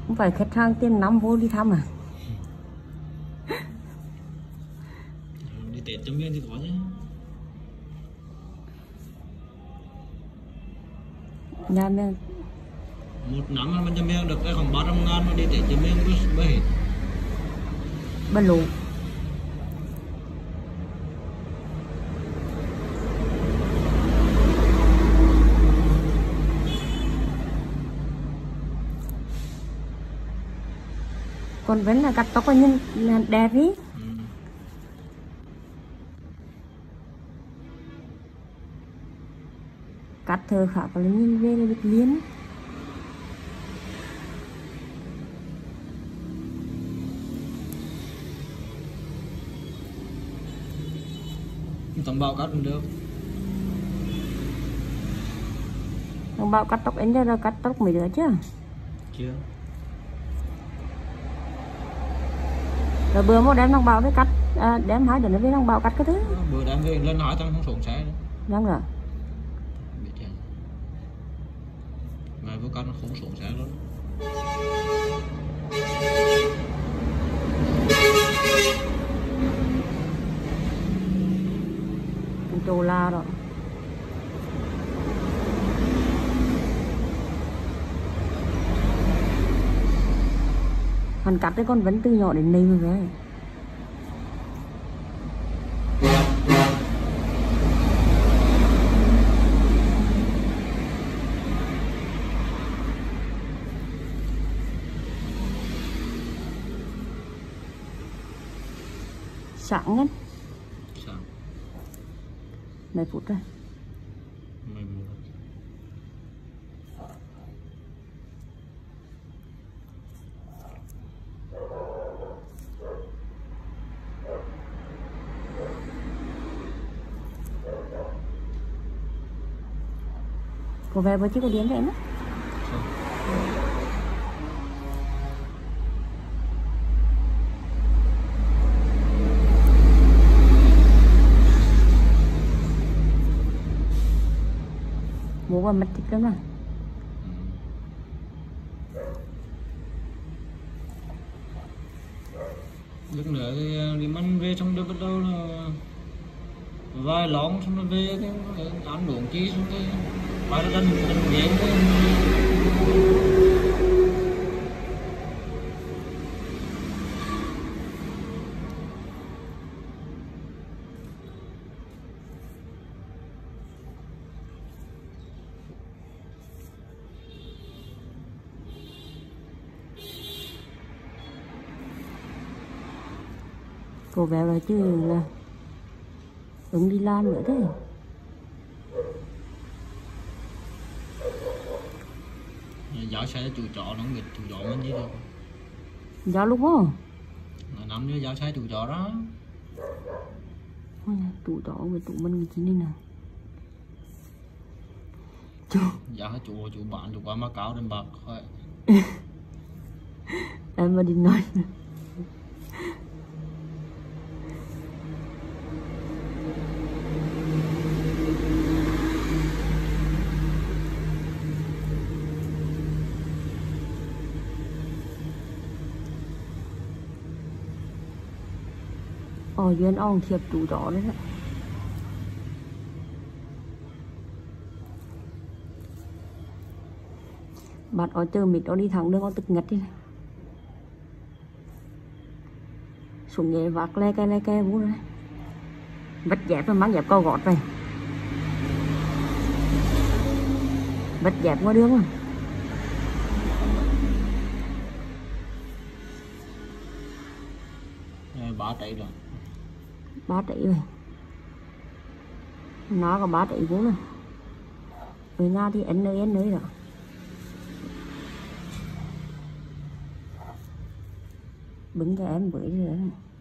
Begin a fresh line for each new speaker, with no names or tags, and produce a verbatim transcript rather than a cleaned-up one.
Không phải khách hàng tiền năm vô đi thăm à?
Đi Tết trong viên thì có chứ.
Nhà mình
Một năm mà mình cho miếng được cái khoảng ba trăm ngàn mà đi Tết cho miếng cứ bê hết.
bất lụ. Còn vẫn là cắt tóc là nhìn là đẹp ý.
Ừ.
Cắt thơ khác là nhìn về là biết liên.
Thằng Bảo cắt cũng được.
Thằng Bảo cắt tóc anh ra cắt tóc mấy đứa chứ?
Chưa.
Rồi bữa một đem thằng Bảo với cắt, à, đem hai đứa nó với thằng Bảo cắt cái thứ.
Bữa đem về lên hỏi thằng không xuống xe nữa.
Vâng rồi.
Biết chưa? Mà vô cắt nó không xuống xe luôn.
Cái chỗ la rồi. Hắn cắt cái con vẫn từ nhỏ đến nay rồi đấy. Sáng nhất.
Sáng.
Mấy phút rồi.
Mười phút.
Cô về với chiếc có điên vậy đó. Bố bà mất thích lắm à.
Lúc nữa thì đi ăn về xong rồi bắt đầu là vài lon xong rồi về cái ăn uống chi xong cái phải là đánh đánh ghế thôi.
Cô bé là chứ là ứng đi làm nữa đấy.
Giáo xe chủ trọ nó không biết chủ trọ mình gì đâu.
Giáo lúc không?
Là năm nữa giáo xe chủ trọ đó.
Ôi, chủ trọ với tụi mình chỉ nên nào. Chú.
Giáo chủ chủ bạn chủ qua mà cáo đến bạc thôi.
Em mà đi nói nữa. Ồ, duyên ông thiệp chủ trọ đấy ạ. Bạn ở chờ mịt đó đi thẳng đường con tức ngất đi. Xuống nhẹ vác le ke le ke vũ rồi. Vất dẹp rồi mang dẹp câu gọt rồi. Vất dẹp ngoài đường rồi.
Ba tỷ rồi.
Ba tỷ rồi. Nó có ba tỷ vũ rồi. Người Nga thì n n rồi. Bứng cho em bưởi rồi.